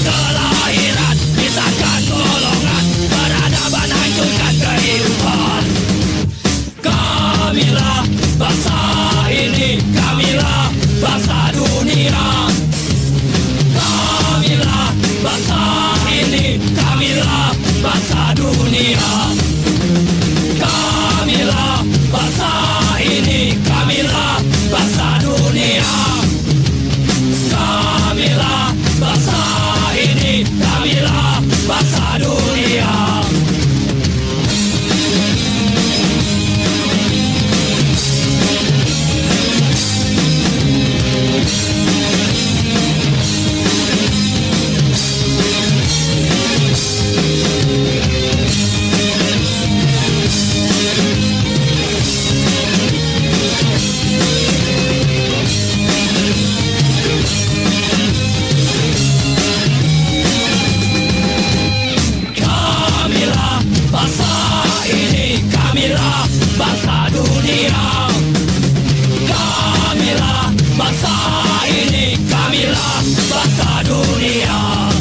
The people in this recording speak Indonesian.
kelahiran, pisahkan golongan, peradaban hancurkan kehidupan. Kamilah bangsa ini, kamilah bangsa dunia. Kamilah bangsa ini, kamilah bangsa dunia. Kamilah bangsa ini, kamilah bangsa dunia. Kamilah bangsa ini, kamilah bangsa dunia. Bangsa ini, kamilah bangsa dunia. Kamilah bangsa ini, kamilah bangsa dunia.